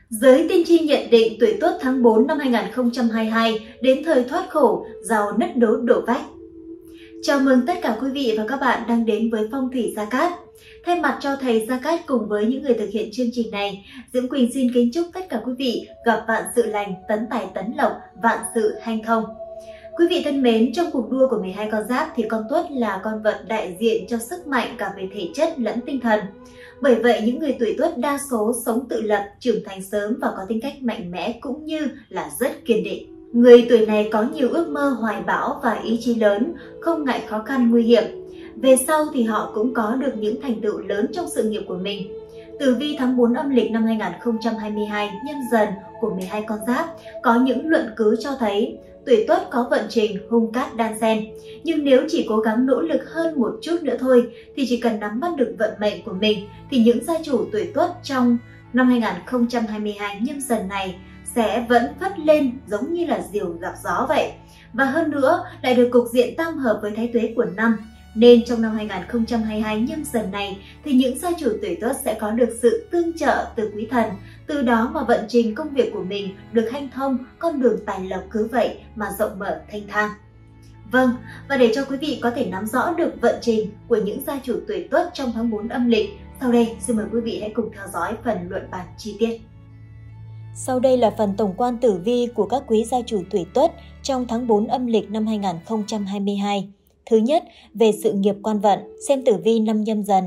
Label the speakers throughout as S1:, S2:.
S1: Giới tiên tri nhận định tuổi Tuất tháng 4 năm 2022 đến thời thoát khổ, giàu nứt đố đổ vách. Chào mừng tất cả quý vị và các bạn đang đến với Phong thủy Gia Cát. Thay mặt cho thầy Gia Cát cùng với những người thực hiện chương trình này, Diễm Quỳnh xin kính chúc tất cả quý vị gặp vạn sự lành, tấn tài tấn lộc, vạn sự hanh thông. Quý vị thân mến, trong cuộc đua của 12 con giáp thì con Tuất là con vật đại diện cho sức mạnh cả về thể chất lẫn tinh thần. Bởi vậy, những người tuổi Tuất đa số sống tự lập, trưởng thành sớm và có tính cách mạnh mẽ cũng như là rất kiên định. Người tuổi này có nhiều ước mơ hoài bão và ý chí lớn, không ngại khó khăn nguy hiểm. Về sau thì họ cũng có được những thành tựu lớn trong sự nghiệp của mình. Tử vi tháng 4 âm lịch năm 2022 Nhâm Dần của 12 con giáp có những luận cứ cho thấy tuổi Tuất có vận trình hung cát đan xen. Nhưng nếu chỉ cố gắng nỗ lực hơn một chút nữa thôi thì chỉ cần nắm bắt được vận mệnh của mình thì những gia chủ tuổi Tuất trong năm 2022 Nhâm Dần này sẽ vẫn phất lên giống như là diều gặp gió vậy. Và hơn nữa lại được cục diện tam hợp với thái tuế của năm. Nên trong năm 2022 Nhâm Dần này thì những gia chủ tuổi Tuất sẽ có được sự tương trợ từ quý thần. Từ đó mà vận trình công việc của mình được hanh thông, con đường tài lộc cứ vậy mà rộng mở thanh thang. Vâng, và để cho quý vị có thể nắm rõ được vận trình của những gia chủ tuổi Tuất trong tháng 4 âm lịch, sau đây xin mời quý vị hãy cùng theo dõi phần luận bàn chi tiết.
S2: Sau đây là phần tổng quan tử vi của các quý gia chủ tuổi Tuất trong tháng 4 âm lịch năm 2022. Thứ nhất, về sự nghiệp quan vận, xem tử vi năm Nhâm Dần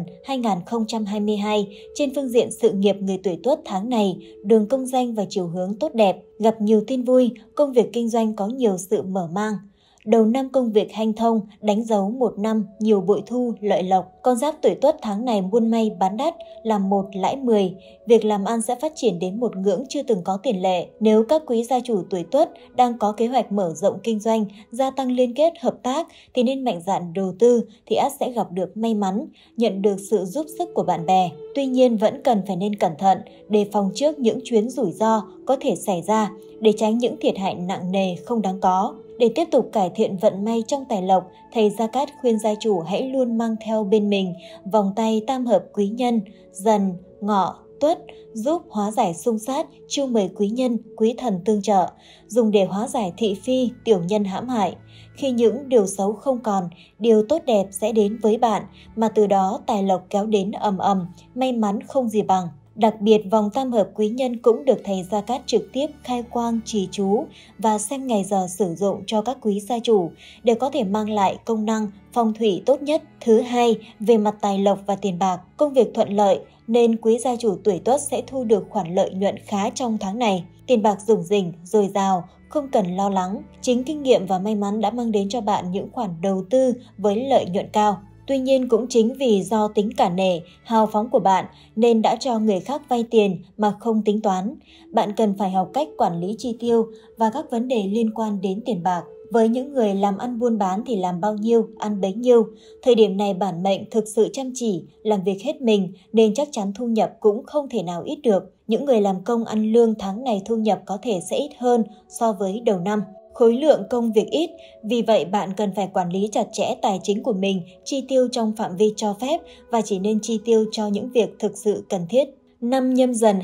S2: 2022. Trên phương diện sự nghiệp, người tuổi Tuất tháng này, đường công danh và chiều hướng tốt đẹp, gặp nhiều tin vui, công việc kinh doanh có nhiều sự mở mang. Đầu năm công việc hanh thông, đánh dấu một năm nhiều bội thu, lợi lộc. Con giáp tuổi Tuất tháng này buôn may bán đắt, làm 1 lãi 10. Việc làm ăn sẽ phát triển đến một ngưỡng chưa từng có tiền lệ. Nếu các quý gia chủ tuổi Tuất đang có kế hoạch mở rộng kinh doanh, gia tăng liên kết hợp tác thì nên mạnh dạn đầu tư thì ắt sẽ gặp được may mắn, nhận được sự giúp sức của bạn bè. Tuy nhiên vẫn cần phải nên cẩn thận, đề phòng trước những chuyến rủi ro có thể xảy ra để tránh những thiệt hại nặng nề không đáng có. Để tiếp tục cải thiện vận may trong tài lộc, thầy Gia Cát khuyên gia chủ hãy luôn mang theo bên mình vòng tay tam hợp quý nhân, Dần, Ngọ, Tuất, giúp hóa giải xung sát, chiêu mời quý nhân, quý thần tương trợ, dùng để hóa giải thị phi, tiểu nhân hãm hại. Khi những điều xấu không còn, điều tốt đẹp sẽ đến với bạn, mà từ đó tài lộc kéo đến ầm ầm, may mắn không gì bằng. Đặc biệt, vòng tam hợp quý nhân cũng được thầy Gia Cát trực tiếp khai quang trì chú và xem ngày giờ sử dụng cho các quý gia chủ để có thể mang lại công năng phong thủy tốt nhất. Thứ hai, về mặt tài lộc và tiền bạc, công việc thuận lợi nên quý gia chủ tuổi Tuất sẽ thu được khoản lợi nhuận khá trong tháng này. Tiền bạc rủng rỉnh, dồi dào, không cần lo lắng. Chính kinh nghiệm và may mắn đã mang đến cho bạn những khoản đầu tư với lợi nhuận cao. Tuy nhiên cũng chính vì do tính cả nể, hào phóng của bạn nên đã cho người khác vay tiền mà không tính toán. Bạn cần phải học cách quản lý chi tiêu và các vấn đề liên quan đến tiền bạc. Với những người làm ăn buôn bán thì làm bao nhiêu, ăn bấy nhiêu. Thời điểm này bản mệnh thực sự chăm chỉ, làm việc hết mình nên chắc chắn thu nhập cũng không thể nào ít được. Những người làm công ăn lương tháng này thu nhập có thể sẽ ít hơn so với đầu năm. Khối lượng công việc ít, vì vậy bạn cần phải quản lý chặt chẽ tài chính của mình, chi tiêu trong phạm vi cho phép và chỉ nên chi tiêu cho những việc thực sự cần thiết. Năm Nhâm Dần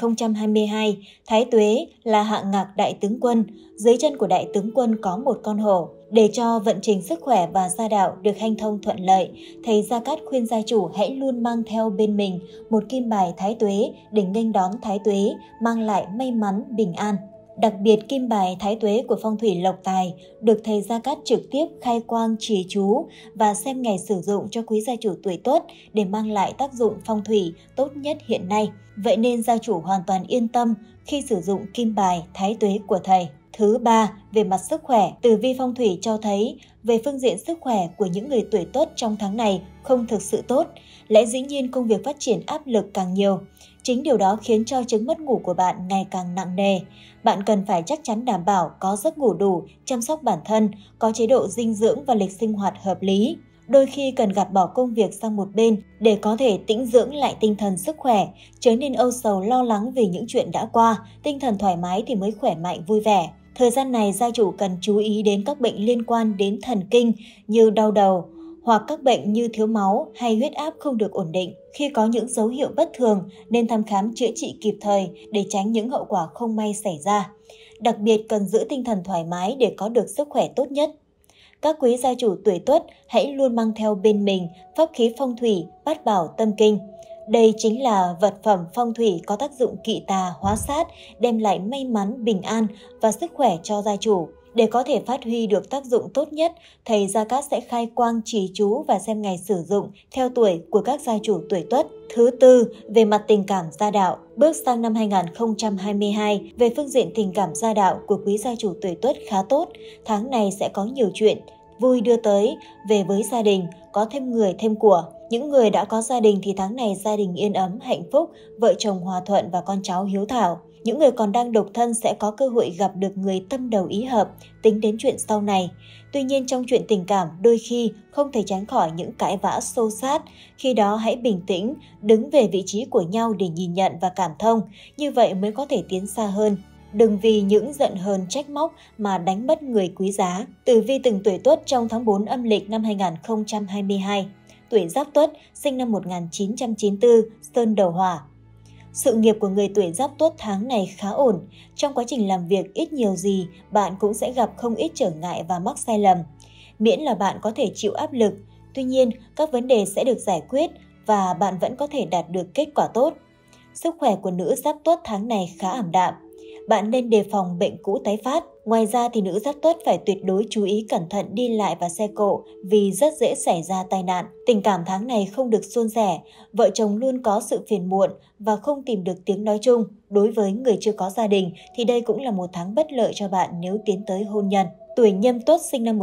S2: 2022, Thái Tuế là hạng ngạc đại tướng quân, dưới chân của đại tướng quân có một con hổ. Để cho vận trình sức khỏe và gia đạo được hanh thông thuận lợi, thầy Gia Cát khuyên gia chủ hãy luôn mang theo bên mình một kim bài Thái Tuế để nghênh đón Thái Tuế, mang lại may mắn, bình an. Đặc biệt, kim bài Thái Tuế của phong thủy lộc tài được thầy Gia Cát trực tiếp khai quang trì chú và xem ngày sử dụng cho quý gia chủ tuổi Tuất để mang lại tác dụng phong thủy tốt nhất hiện nay. Vậy nên gia chủ hoàn toàn yên tâm khi sử dụng kim bài Thái Tuế của thầy. Thứ ba, về mặt sức khỏe, tử vi phong thủy cho thấy về phương diện sức khỏe của những người tuổi Tuất trong tháng này không thực sự tốt. Lẽ dĩ nhiên công việc phát triển áp lực càng nhiều. Chính điều đó khiến cho chứng mất ngủ của bạn ngày càng nặng nề. Bạn cần phải chắc chắn đảm bảo có giấc ngủ đủ, chăm sóc bản thân, có chế độ dinh dưỡng và lịch sinh hoạt hợp lý. Đôi khi cần gạt bỏ công việc sang một bên để có thể tĩnh dưỡng lại tinh thần sức khỏe, chớ nên âu sầu lo lắng vì những chuyện đã qua, tinh thần thoải mái thì mới khỏe mạnh vui vẻ. Thời gian này gia chủ cần chú ý đến các bệnh liên quan đến thần kinh như đau đầu, hoặc các bệnh như thiếu máu hay huyết áp không được ổn định. Khi có những dấu hiệu bất thường nên thăm khám chữa trị kịp thời để tránh những hậu quả không may xảy ra. Đặc biệt cần giữ tinh thần thoải mái để có được sức khỏe tốt nhất. Các quý gia chủ tuổi Tuất hãy luôn mang theo bên mình pháp khí phong thủy Bát Bảo Tâm Kinh. Đây chính là vật phẩm phong thủy có tác dụng kỵ tà hóa sát, đem lại may mắn, bình an và sức khỏe cho gia chủ. Để có thể phát huy được tác dụng tốt nhất, thầy Gia Cát sẽ khai quang trì chú và xem ngày sử dụng theo tuổi của các gia chủ tuổi Tuất. Thứ tư, về mặt tình cảm gia đạo, bước sang năm 2022, về phương diện tình cảm gia đạo của quý gia chủ tuổi Tuất khá tốt. Tháng này sẽ có nhiều chuyện vui đưa tới, về với gia đình, có thêm người thêm của. Những người đã có gia đình thì tháng này gia đình yên ấm, hạnh phúc, vợ chồng hòa thuận và con cháu hiếu thảo. Những người còn đang độc thân sẽ có cơ hội gặp được người tâm đầu ý hợp, tính đến chuyện sau này. Tuy nhiên trong chuyện tình cảm, đôi khi không thể tránh khỏi những cãi vã xô xát. Khi đó hãy bình tĩnh, đứng về vị trí của nhau để nhìn nhận và cảm thông, như vậy mới có thể tiến xa hơn. Đừng vì những giận hờn trách móc mà đánh mất người quý giá. Tử vi từng tuổi Tuất trong tháng 4 âm lịch năm 2022. Tuổi Giáp Tuất, sinh năm 1994, Sơn Đầu Hỏa. Sự nghiệp của người tuổi Giáp Tuất tháng này khá ổn. Trong quá trình làm việc ít nhiều gì, bạn cũng sẽ gặp không ít trở ngại và mắc sai lầm. Miễn là bạn có thể chịu áp lực. Tuy nhiên, các vấn đề sẽ được giải quyết và bạn vẫn có thể đạt được kết quả tốt. Sức khỏe của nữ Giáp Tuất tháng này khá ảm đạm. Bạn nên đề phòng bệnh cũ tái phát. Ngoài ra thì nữ Giáp Tuất phải tuyệt đối chú ý cẩn thận đi lại và xe cộ vì rất dễ xảy ra tai nạn. Tình cảm tháng này không được suôn sẻ, vợ chồng luôn có sự phiền muộn và không tìm được tiếng nói chung. Đối với người chưa có gia đình thì đây cũng là một tháng bất lợi cho bạn nếu tiến tới hôn nhân. Tuổi Nhâm Tuất, sinh năm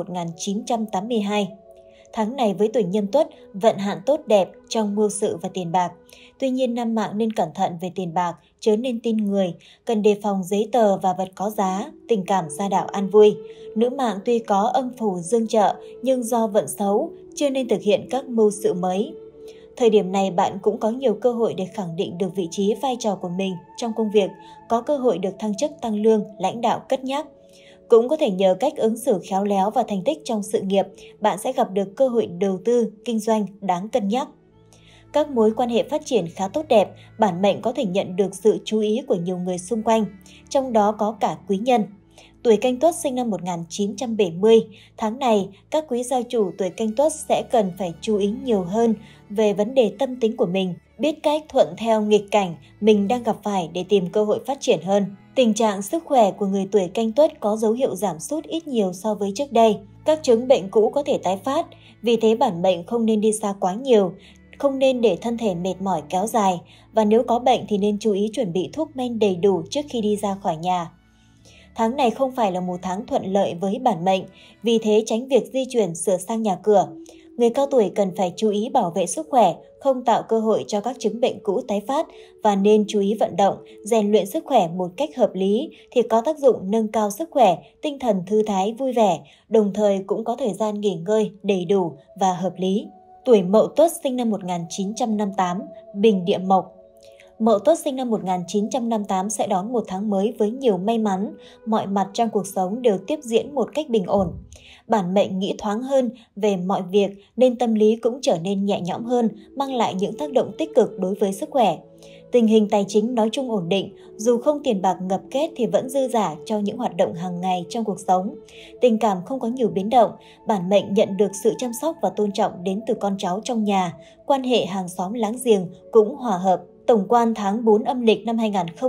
S2: 1982. Tháng này với tuổi Nhâm Tuất, vận hạn tốt đẹp trong mưu sự và tiền bạc. Tuy nhiên nam mạng nên cẩn thận về tiền bạc, chớ nên tin người, cần đề phòng giấy tờ và vật có giá, tình cảm gia đạo an vui. Nữ mạng tuy có âm phủ dương trợ nhưng do vận xấu, chưa nên thực hiện các mưu sự mới. Thời điểm này bạn cũng có nhiều cơ hội để khẳng định được vị trí vai trò của mình trong công việc, có cơ hội được thăng chức tăng lương, lãnh đạo cất nhắc. Cũng có thể nhờ cách ứng xử khéo léo và thành tích trong sự nghiệp, bạn sẽ gặp được cơ hội đầu tư, kinh doanh đáng cân nhắc. Các mối quan hệ phát triển khá tốt đẹp, bản mệnh có thể nhận được sự chú ý của nhiều người xung quanh, trong đó có cả quý nhân. Tuổi Canh Tuất, sinh năm 1970, tháng này các quý gia chủ tuổi Canh Tuất sẽ cần phải chú ý nhiều hơn về vấn đề tâm tính của mình, biết cách thuận theo nghịch cảnh mình đang gặp phải để tìm cơ hội phát triển hơn. Tình trạng sức khỏe của người tuổi Canh Tuất có dấu hiệu giảm sút ít nhiều so với trước đây. Các chứng bệnh cũ có thể tái phát, vì thế bản mệnh không nên đi xa quá nhiều, không nên để thân thể mệt mỏi kéo dài, và nếu có bệnh thì nên chú ý chuẩn bị thuốc men đầy đủ trước khi đi ra khỏi nhà. Tháng này không phải là một tháng thuận lợi với bản mệnh, vì thế tránh việc di chuyển sửa sang nhà cửa. Người cao tuổi cần phải chú ý bảo vệ sức khỏe, không tạo cơ hội cho các chứng bệnh cũ tái phát và nên chú ý vận động, rèn luyện sức khỏe một cách hợp lý thì có tác dụng nâng cao sức khỏe, tinh thần thư thái vui vẻ, đồng thời cũng có thời gian nghỉ ngơi đầy đủ và hợp lý. Tuổi Mậu Tuất, sinh năm 1958, Bình Địa Mộc. Mậu Tuất sinh năm 1958 sẽ đón một tháng mới với nhiều may mắn, mọi mặt trong cuộc sống đều tiếp diễn một cách bình ổn. Bản mệnh nghĩ thoáng hơn về mọi việc nên tâm lý cũng trở nên nhẹ nhõm hơn, mang lại những tác động tích cực đối với sức khỏe. Tình hình tài chính nói chung ổn định, dù không tiền bạc ngập kết thì vẫn dư dả cho những hoạt động hàng ngày trong cuộc sống. Tình cảm không có nhiều biến động, bản mệnh nhận được sự chăm sóc và tôn trọng đến từ con cháu trong nhà, quan hệ hàng xóm láng giềng cũng hòa hợp. Tổng quan tháng 4 âm lịch năm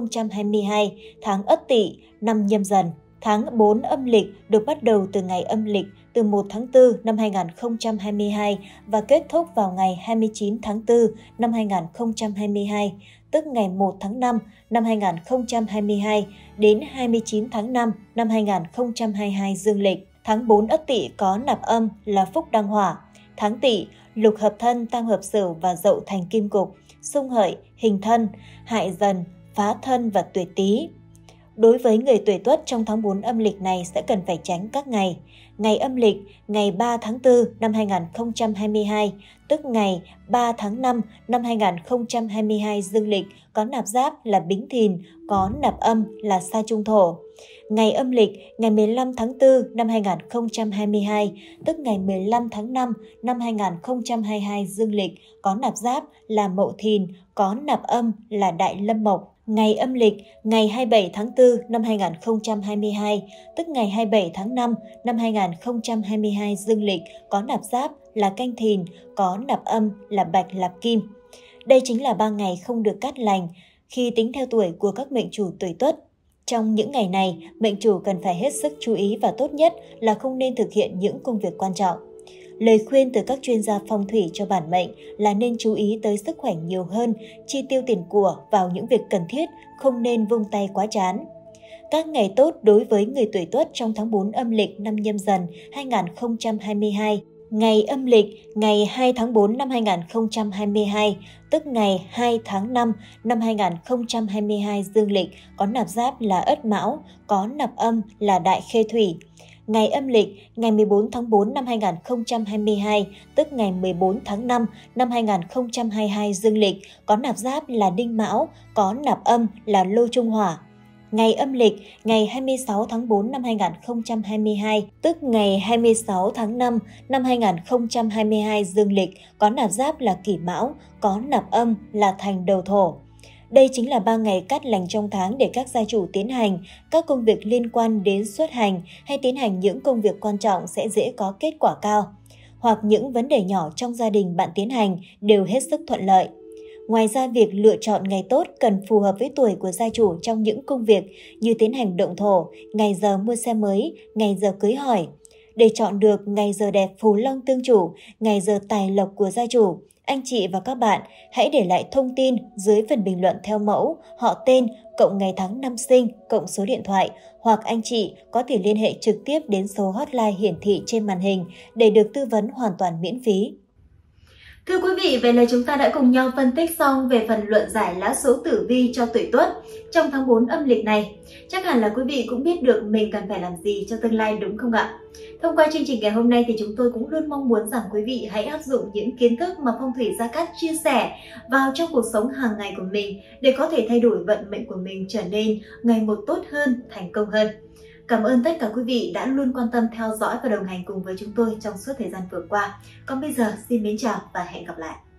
S2: 2022, tháng Ất Tỵ, năm Nhâm Dần. Tháng 4 âm lịch được bắt đầu từ ngày âm lịch từ 1 tháng 4 năm 2022 và kết thúc vào ngày 29 tháng 4 năm 2022, tức ngày 1 tháng 5 năm 2022 đến 29 tháng 5 năm 2022 dương lịch. Tháng 4 Ất Tỵ có nạp âm là Phúc Đăng Hỏa. Tháng Tỵ, Lục hợp thân, Tam hợp Sửu và Dậu thành Kim Cục, Xung Hợi, Hình Thân, Hại Dần, Phá Thân và Tuyệt Tý. Đối với người tuổi Tuất trong tháng 4 âm lịch này sẽ cần phải tránh các ngày. Ngày âm lịch, ngày 3 tháng 4 năm 2022, tức ngày 3 tháng 5 năm 2022 dương lịch có nạp giáp là Bính Thìn, có nạp âm là Sa Trung Thổ. Ngày âm lịch, ngày 15 tháng 4 năm 2022, tức ngày 15 tháng 5 năm 2022 dương lịch có nạp giáp là Mậu Thìn, có nạp âm là Đại Lâm Mộc. Ngày âm lịch, ngày 27 tháng 4 năm 2022, tức ngày 27 tháng 5 năm 2022 dương lịch có nạp giáp là Canh Thìn, có nạp âm là Bạch Lạp Kim. Đây chính là 3 ngày không được cát lành khi tính theo tuổi của các mệnh chủ tuổi Tuất. Trong những ngày này, mệnh chủ cần phải hết sức chú ý và tốt nhất là không nên thực hiện những công việc quan trọng. Lời khuyên từ các chuyên gia phong thủy cho bản mệnh là nên chú ý tới sức khỏe nhiều hơn, chi tiêu tiền của vào những việc cần thiết, không nên vung tay quá chán. Các ngày tốt đối với người tuổi Tuất trong tháng 4 âm lịch năm Nhâm Dần 2022. Ngày âm lịch, ngày 2 tháng 4 năm 2022, tức ngày 2 tháng 5 năm 2022 dương lịch có nạp giáp là Ất Mão, có nạp âm là Đại Khê Thủy. Ngày âm lịch, ngày 14 tháng 4 năm 2022, tức ngày 14 tháng 5 năm 2022 dương lịch có nạp giáp là Đinh Mão, có nạp âm là Lô Trung Hỏa. Ngày âm lịch, ngày 26 tháng 4 năm 2022, tức ngày 26 tháng 5 năm 2022 dương lịch có nạp giáp là Kỷ Mão, có nạp âm là Thành Đầu Thổ. Đây chính là 3 ngày cát lành trong tháng để các gia chủ tiến hành các công việc liên quan đến xuất hành hay tiến hành những công việc quan trọng sẽ dễ có kết quả cao. Hoặc những vấn đề nhỏ trong gia đình bạn tiến hành đều hết sức thuận lợi. Ngoài ra, việc lựa chọn ngày tốt cần phù hợp với tuổi của gia chủ trong những công việc như tiến hành động thổ, ngày giờ mua xe mới, ngày giờ cưới hỏi. Để chọn được ngày giờ đẹp phù long tương chủ, ngày giờ tài lộc của gia chủ, anh chị và các bạn hãy để lại thông tin dưới phần bình luận theo mẫu, họ tên, cộng ngày tháng năm sinh, cộng số điện thoại, hoặc anh chị có thể liên hệ trực tiếp đến số hotline hiển thị trên màn hình để được tư vấn hoàn toàn miễn phí.
S1: Thưa quý vị, vậy là chúng ta đã cùng nhau phân tích xong về phần luận giải lá số tử vi cho tuổi Tuất trong tháng 4 âm lịch này. Chắc hẳn là quý vị cũng biết được mình cần phải làm gì cho tương lai, đúng không ạ? Thông qua chương trình ngày hôm nay thì chúng tôi cũng luôn mong muốn rằng quý vị hãy áp dụng những kiến thức mà phong thủy Gia Cát chia sẻ vào trong cuộc sống hàng ngày của mình để có thể thay đổi vận mệnh của mình trở nên ngày một tốt hơn, thành công hơn. Cảm ơn tất cả quý vị đã luôn quan tâm theo dõi và đồng hành cùng với chúng tôi trong suốt thời gian vừa qua. Còn bây giờ, xin mến chào và hẹn gặp lại.